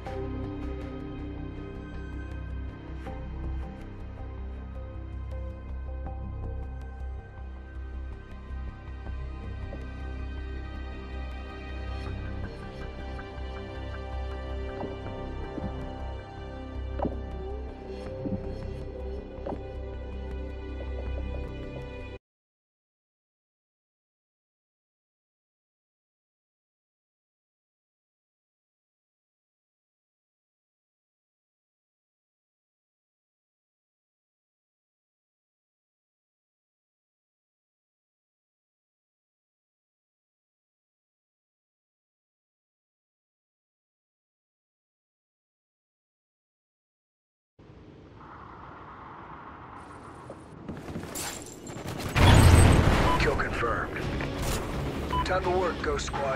Kill confirmed. Time to work, Ghost Squad.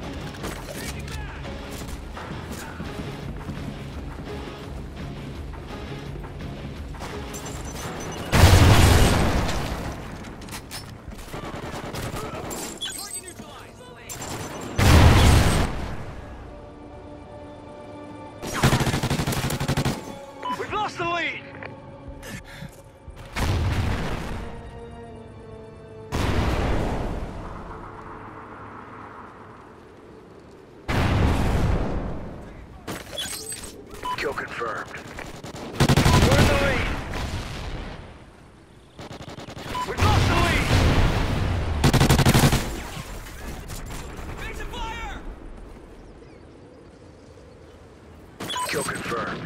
We've lost the lead! Kill confirmed. We're in the lead! We've lost the lead! Face fire! Kill confirmed.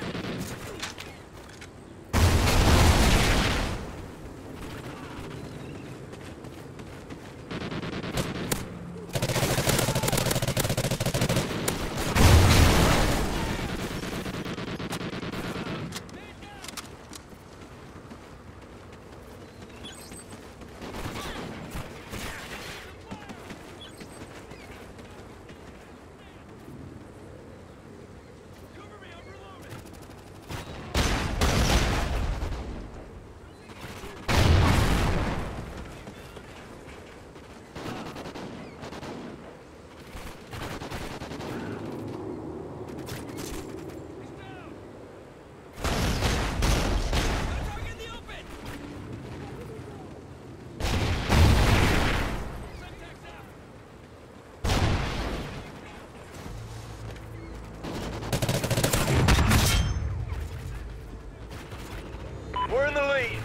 We're in the lead.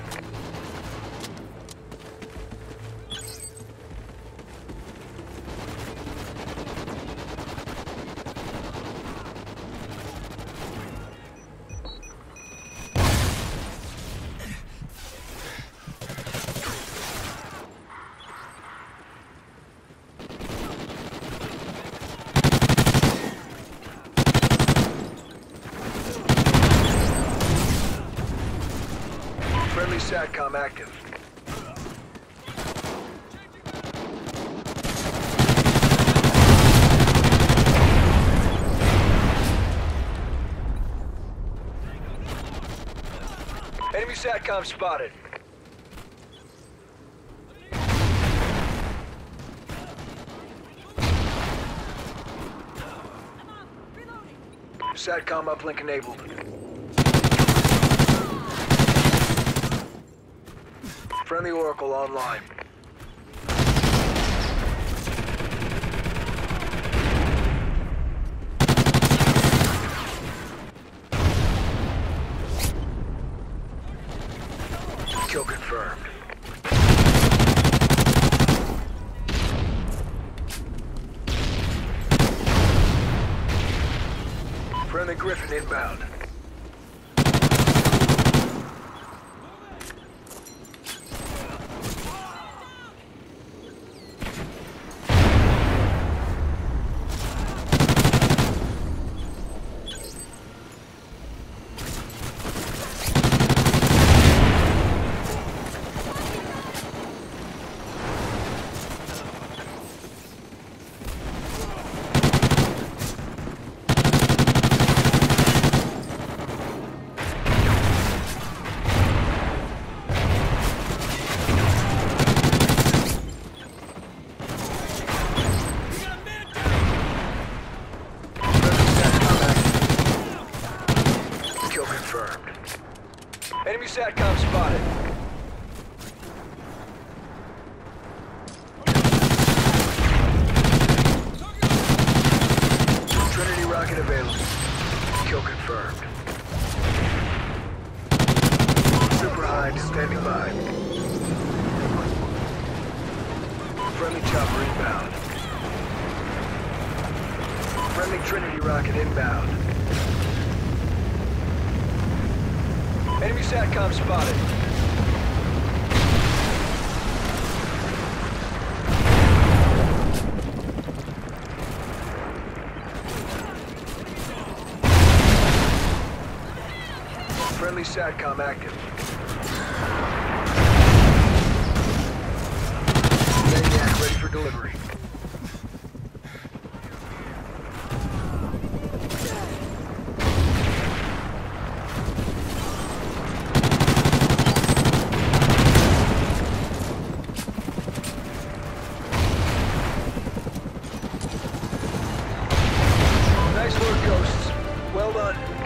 Friendly SATCOM active. Enemy SATCOM spotted. SATCOM uplink enabled. Friendly Oracle online. Kill confirmed. Friendly Griffin inbound. SATCOM spotted. Trinity rocket available. Kill confirmed. Super Hind standing by. Friendly chopper inbound. Friendly Trinity rocket inbound. Enemy SATCOM spotted. Friendly SATCOM active. Maniac ready for delivery. Nice work, Ghosts. Well done.